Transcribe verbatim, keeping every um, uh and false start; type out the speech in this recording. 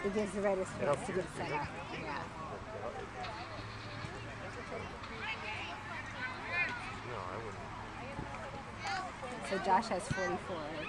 It gives the writer space to get set up. Yeah. No, I wouldn't. So Josh has forty-four.